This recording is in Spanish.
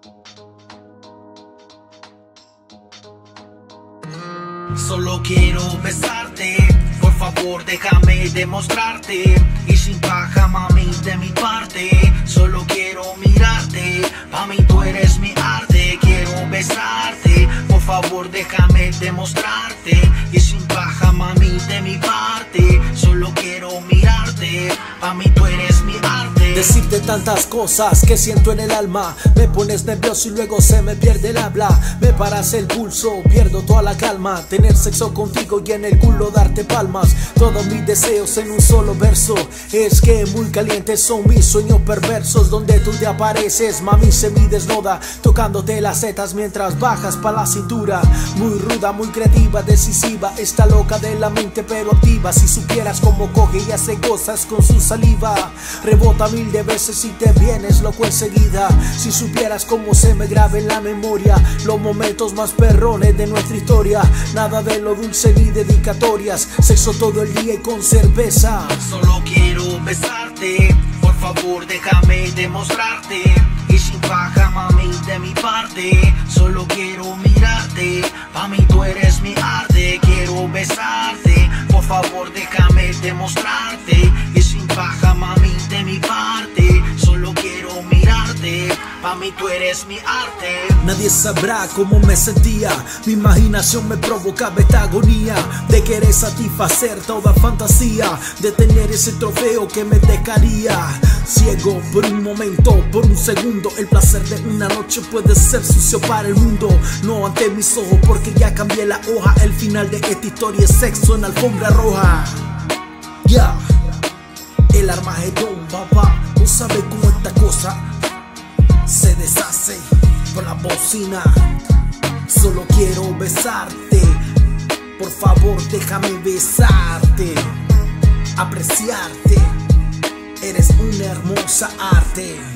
Solo quiero besarte, por favor déjame demostrarte. Y sin paja mami de mi parte, solo quiero mirarte. Pa' mí tú eres mi arte, quiero besarte. Por favor déjame demostrarte. Y sin paja mami de mi parte, solo quiero mirarte. Pa' mí tú eres mi arte. Decirte tantas cosas que siento en el alma, me pones nervioso y luego se me pierde el habla. Me paras el pulso, pierdo toda la calma. Tener sexo contigo y en el culo darte palmas. Todos mis deseos en un solo verso. Es que muy calientes son mis sueños perversos. Donde tú te apareces, mami semidesnuda, tocándote las setas mientras bajas pa' la cintura. Muy ruda, muy creativa, decisiva. Está loca de la mente pero activa. Si supieras cómo coge y hace cosas con su saliva. Rebota mil de veces y te vienes loco enseguida. Si supieras cómo se me graba en la memoria los momentos más perrones de nuestra historia. Nada de lo dulce ni dedicatorias. Sexo todo el día y con cerveza. Solo quiero besarte, por favor déjame demostrarte. Y sin paja mami de mi parte, solo quiero mirarte. Pa' mí tú eres mi arte, quiero besarte. Por favor déjame demostrarte. Y sin paja mami de mi parte, solo quiero mirarte. Pa' mí tú eres mi arte. Nadie sabrá cómo me sentía. Mi imaginación me provocaba esta agonía de querer satisfacer toda fantasía, de tener ese trofeo que me dejaría ciego por un momento, por un segundo. El placer de una noche puede ser sucio para el mundo, no ante mis ojos porque ya cambié la hoja. El final de esta historia es sexo en alfombra roja. Ya, el Armagedón, papá. No sabe cómo esta cosa se deshace con la bocina. Solo quiero besarte, por favor déjame besarte, apreciarte. Eres una hermosa arte.